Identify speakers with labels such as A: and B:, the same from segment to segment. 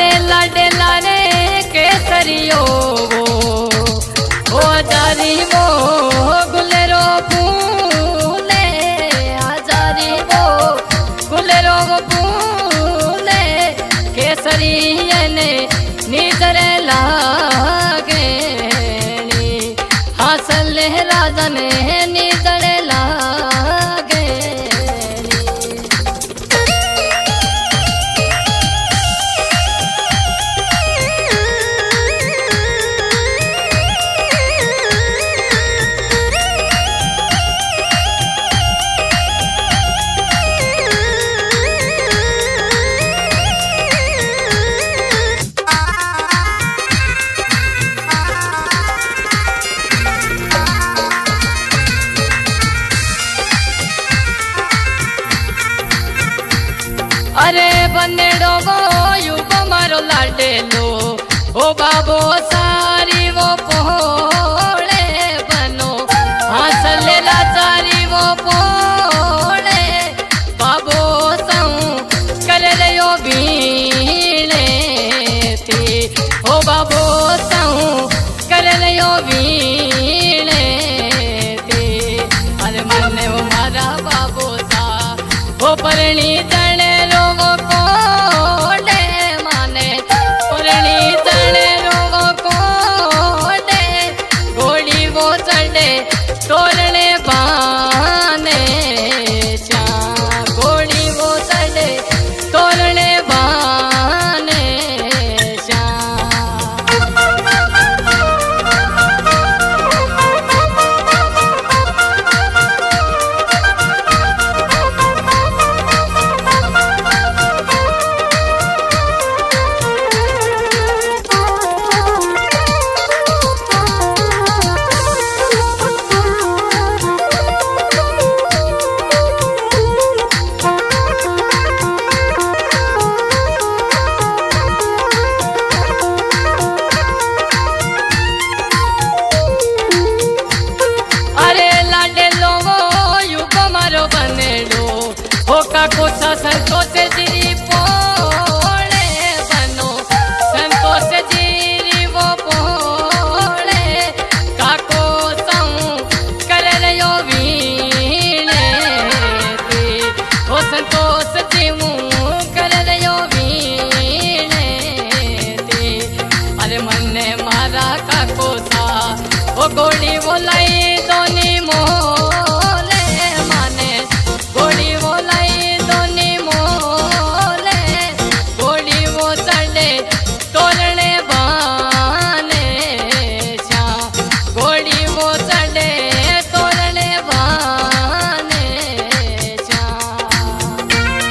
A: अरे लाडे लारे केसरियो वो हजारी वो गुलेरो फूले हजारी वो गुलेरो फूले केसरी ने नीदरे लागे हासल राजा ने नीदरे लागे। अरे बनेड़ो वो युग मारो लाडेलो ओ बाबो सारी वो पोड़े बनो हासले लाचारी वो पोड़े बाबो साऊं कर रयो बीने थी ओ बाबो साऊं कर रयो बीने थी। अरे मने वो मारा बाबो सा वो परणी जने तोरणे बाने श्याम गोड़ी वो चढ़े तोरणे बाने कोसा संतोष जी पोड़े बनो संतोष जी वो पोड़े काको साऊं कर रयो वीणे थी वो संतोष जी मुँह कर रयो वीणे थी। अरे मन्ने मारा काको सा वो गोड़ी वो लाई दोनी मोले माने गोड़ी वो लाई तोरणे बाने श्याम गोड़ी वो चढ़े तोरणे बाने श्याम।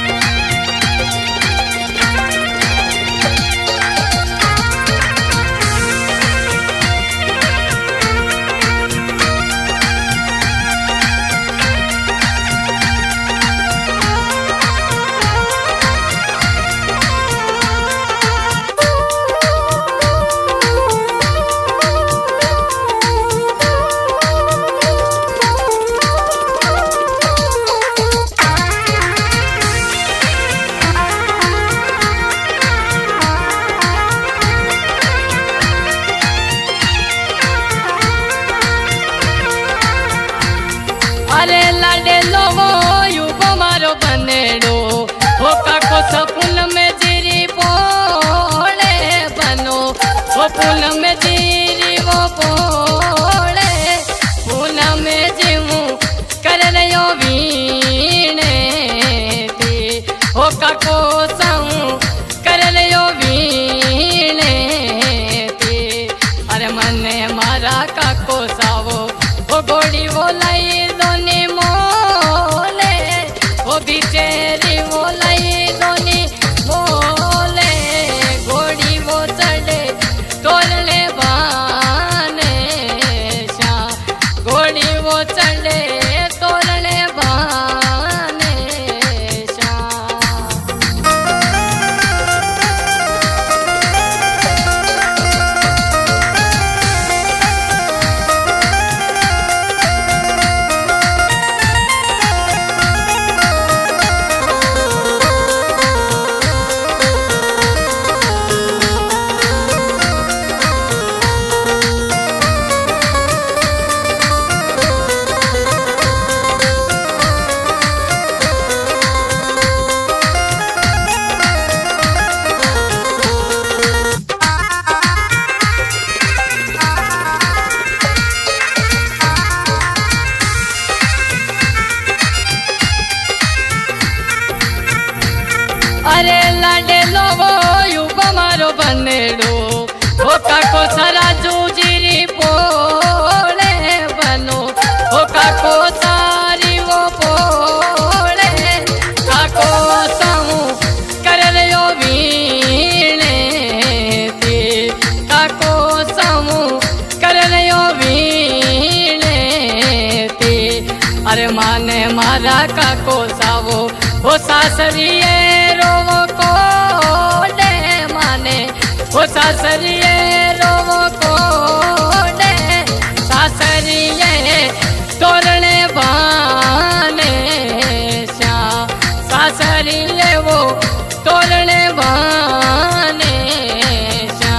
A: अरे लाडे लोगो युग मारो बनेड़ो वो काको सपुन में जीरी पोड़े बनो वो फूल में जीरी वो पोड़े फूल में जीवू कर रयो वीणे थी वो काको साऊं कर रयो वीणे थी। अरे मने मारा काको सावो वो गोड़ी वो लाई दोनी मोले वो बिचेरी वो लाई दोनी मोले गोड़ी वो चढ़े तोरणे बाने ओ सासरिये रोवो कोडे माने, ओ सासरिये रोवो कोडे, सासरिये तोरणे बाने श्या, सासरिये वो तोरणे बाने श्या।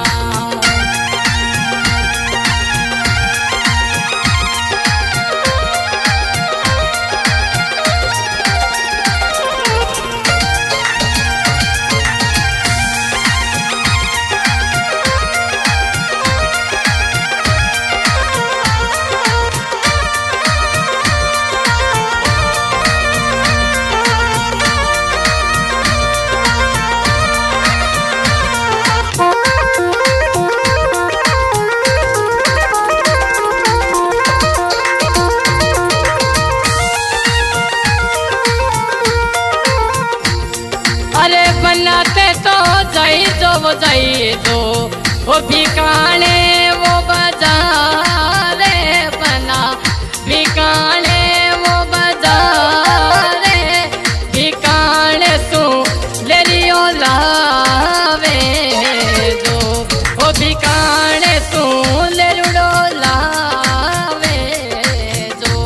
A: अरे बनाते तो जाई जो वो जाई जो, वो भिकाने वो बाजारे बना, भिकाने वो बाजारे, भिकाने सू ले लियो लावे जो, वो भिकाने सू ले लुड़ो लावे जो।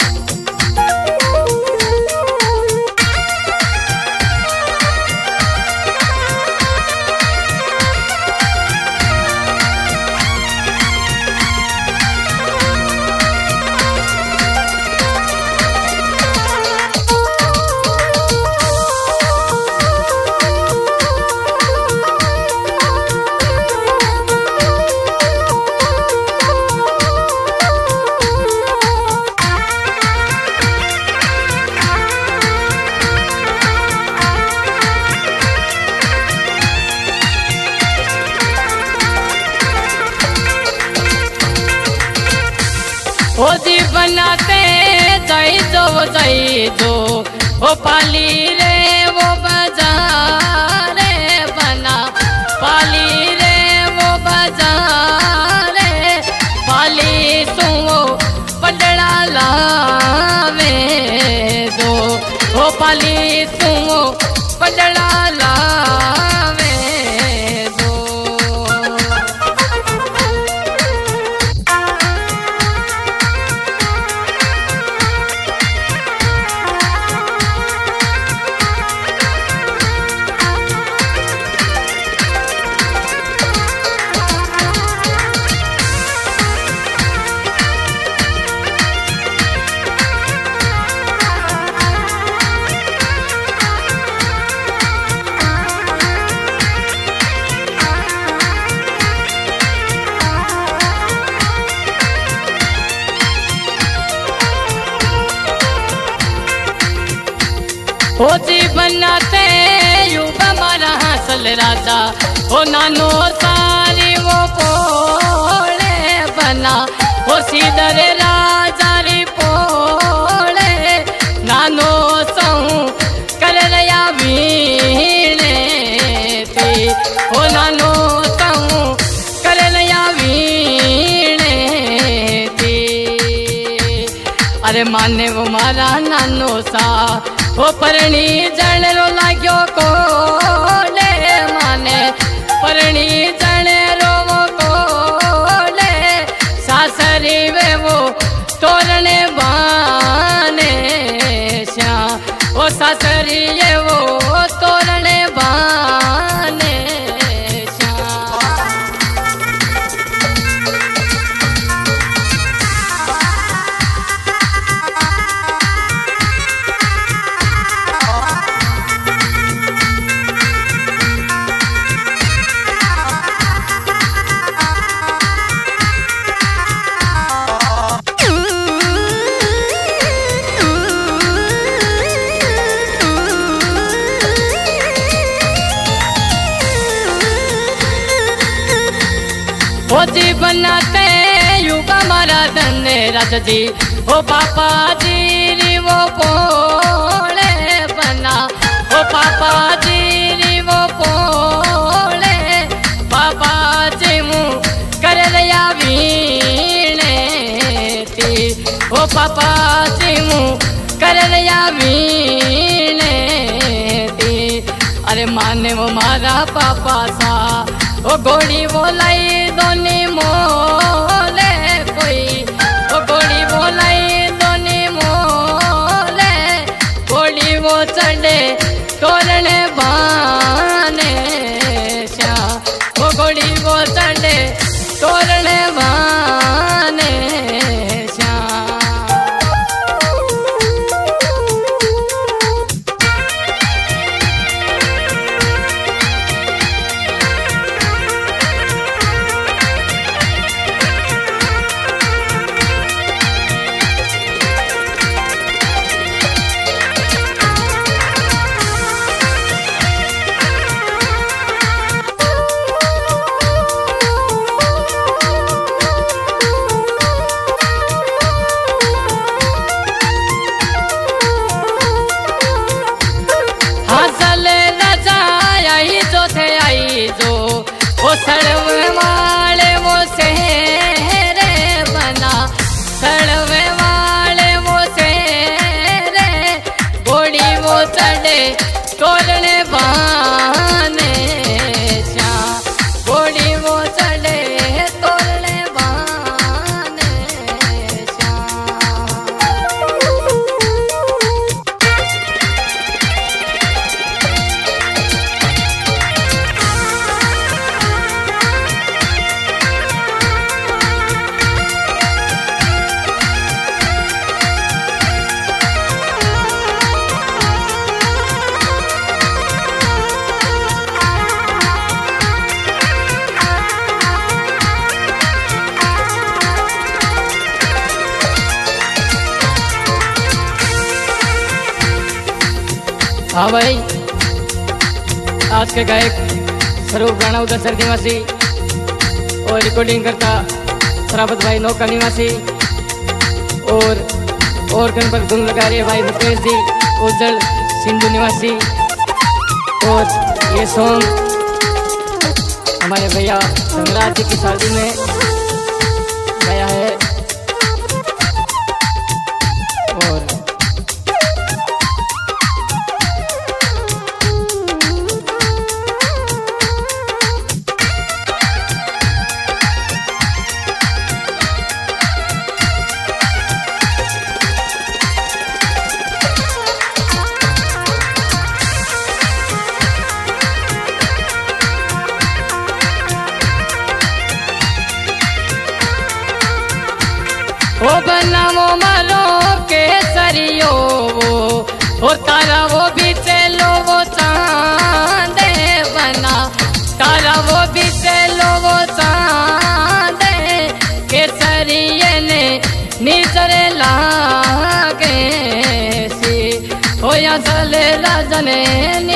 A: ओ जी बनाते जाई जो, ओ पाली रे वो बाजारे बना, पाली रे वो बाजारे, पाली सू पडड़ा लावे जो, ओ पाली सू पडड़ा लावे जो। ओ जी बनाते युग हमारा हसल राजा, ओ नानो सारी वो पोले बना, ओ सीधरे राजा री पोले, नानो सहू कर रया वीणे थी, ओ नानो सहू कर रया वीणे थी। अरे माने वो मारा नानो सा, ओ परणी जण रो लाग्यो कोले माने, परणी जण रो वो कोले, सासरी वे वो तोरणे बाने श्या, ओ सासरी ये वो तोरणे बाने श्या। ओ जी बनाते युग हमारा धन्य रथ जी, ओ पापा जी री वो पोले बना, ओ पापा जी री वो पोले, पापा जी मुँह कर रया वीणे थी, ओ पापा जी मुँह कर रया वीणे माने वो मारा पापा सा ओ घोड़ी बोलाई दोनी मोले कोई ओ घोड़ी बोलाई दोनी मोले घोड़ी वो चढ़े तोरने बाने श्या ओ घोड़ी वो चढ़े तोरने बाने श्या। वो सड़वे वाले वो सेरे बना सड़वे वाले वो सेरे घोड़ी वो चढ़े तोड़ने बाने श्या घोड़ी वो चढ़े तोड़ने बाने श्या। हाँ भाई, आज के गायक स्वरूप राणा उदयसर निवासी और रिकॉर्डिंग करता सराबत भाई नौका निवासी और गणपत धुन लगा रहे भाई मुकेश जी उज्जल सिंधु निवासी। और ये सॉन्ग हमारे भैया संगराज जी की शादी में गाया है। और ओ बना वो मारो केसरियो वो तारा वो भी चलो वो चांदे बना तारा वो भी चलो वो चांदे केसरिये ने निजरे लागे सी हो या चले राजने